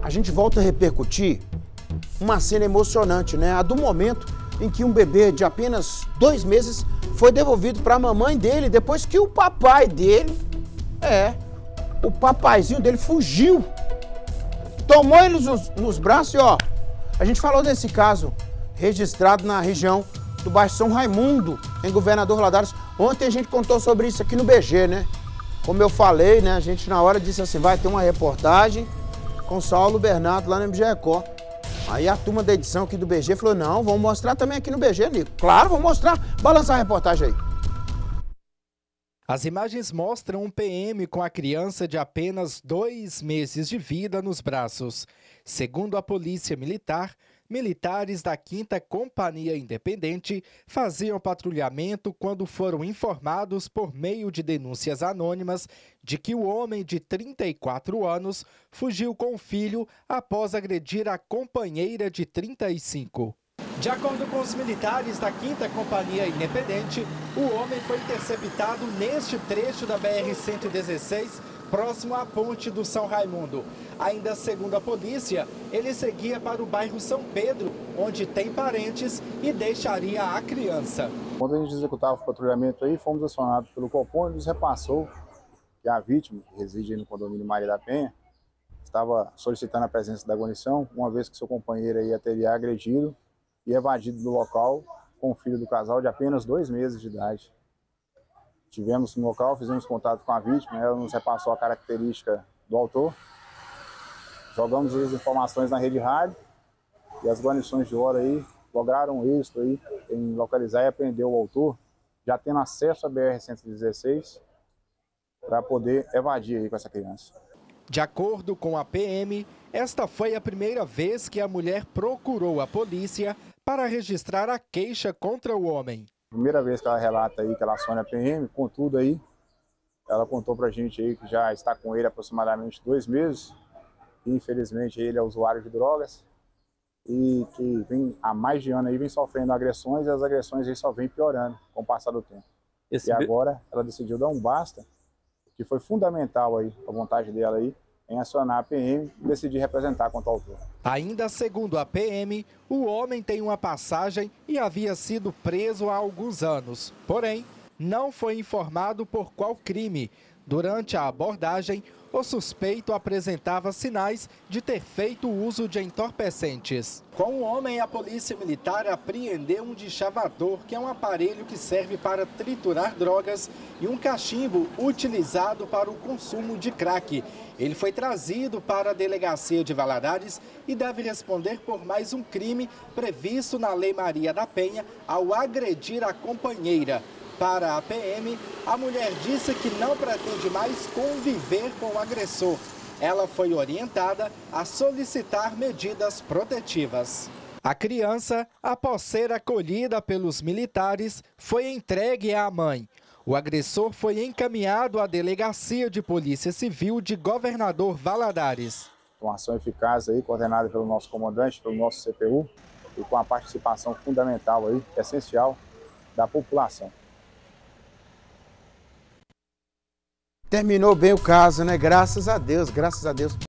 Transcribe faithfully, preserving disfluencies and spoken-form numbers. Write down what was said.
a gente volta a repercutir uma cena emocionante, né? A do momento em que um bebê de apenas dois meses foi devolvido para a mamãe dele, depois que o papai dele, é, o papaizinho dele fugiu. Tomou ele nos, nos braços e, ó, a gente falou desse caso registrado na região do bairro São Raimundo, em Governador Valadares. Ontem a gente contou sobre isso aqui no B G, né? Como eu falei, né? A gente na hora disse assim, vai ter uma reportagem com Saulo Bernardo lá no M G Record. Aí a turma da edição aqui do B G falou, não, vamos mostrar também aqui no B G, Nico. Claro, vamos mostrar. Balança a reportagem aí. As imagens mostram um P M com a criança de apenas dois meses de vida nos braços. Segundo a Polícia Militar, militares da quinta Companhia Independente faziam patrulhamento quando foram informados por meio de denúncias anônimas de que o homem de trinta e quatro anos fugiu com o filho após agredir a companheira de trinta e cinco. De acordo com os militares da quinta Companhia Independente, o homem foi interceptado neste trecho da B R cento e dezesseis, próximo à ponte do São Raimundo. Ainda segundo a polícia, ele seguia para o bairro São Pedro, onde tem parentes, e deixaria a criança. Quando a gente executava o patrulhamento aí, fomos acionados pelo Copom e nos repassou que a vítima, que reside no condomínio Maria da Penha, estava solicitando a presença da guarnição, uma vez que seu companheiro aí a teria agredido e evadido do local com o filho do casal de apenas dois meses de idade. Estivemos no local, fizemos contato com a vítima, ela nos repassou a característica do autor, jogamos as informações na rede rádio e as guarnições de hora aí lograram êxito aí em localizar e apreender o autor, já tendo acesso à B R cento e dezesseis para poder evadir aí com essa criança. De acordo com a P M, esta foi a primeira vez que a mulher procurou a polícia para registrar a queixa contra o homem. Primeira vez que ela relata aí que ela aciona a P M, contudo aí, ela contou pra gente aí que já está com ele há aproximadamente dois meses, e infelizmente ele é usuário de drogas, e que vem há mais de ano aí vem sofrendo agressões, e as agressões aí só vêm piorando com o passar do tempo. Esse... E agora ela decidiu dar um basta, que foi fundamental aí, a vontade dela aí, em acionar a P M e decidir representar contra o autor. Ainda segundo a P M, o homem tem uma passagem e havia sido preso há alguns anos. Porém, não foi informado por qual crime. Durante a abordagem, o suspeito apresentava sinais de ter feito uso de entorpecentes. Com o homem, a polícia militar apreendeu um deschavador, que é um aparelho que serve para triturar drogas, e um cachimbo utilizado para o consumo de crack. Ele foi trazido para a delegacia de Valadares e deve responder por mais um crime previsto na Lei Maria da Penha ao agredir a companheira. Para a P M, a mulher disse que não pretende mais conviver com o agressor. Ela foi orientada a solicitar medidas protetivas. A criança, após ser acolhida pelos militares, foi entregue à mãe. O agressor foi encaminhado à Delegacia de Polícia Civil de Governador Valadares. Uma ação eficaz aí, coordenada pelo nosso comandante, pelo nosso C P U, e com a participação fundamental aí, essencial, da população. Terminou bem o caso, né? Graças a Deus, graças a Deus.